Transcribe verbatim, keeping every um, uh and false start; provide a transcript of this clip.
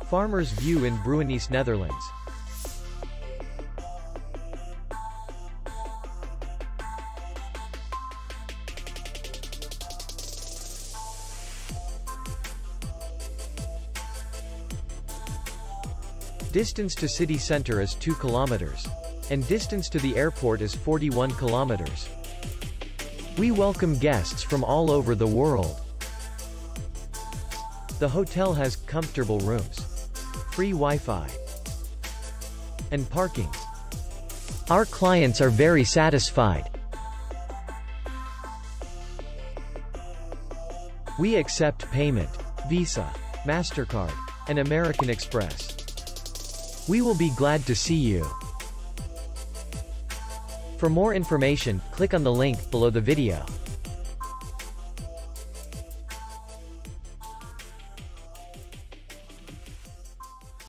Farmer's View in Bruinisse, Netherlands. Distance to city center is two kilometers. And distance to the airport is forty-one kilometers. We welcome guests from all over the world. The hotel has comfortable rooms, free Wi-Fi, and parking. Our clients are very satisfied. We accept payment, Visa, MasterCard, and American Express. We will be glad to see you. For more information, click on the link below the video.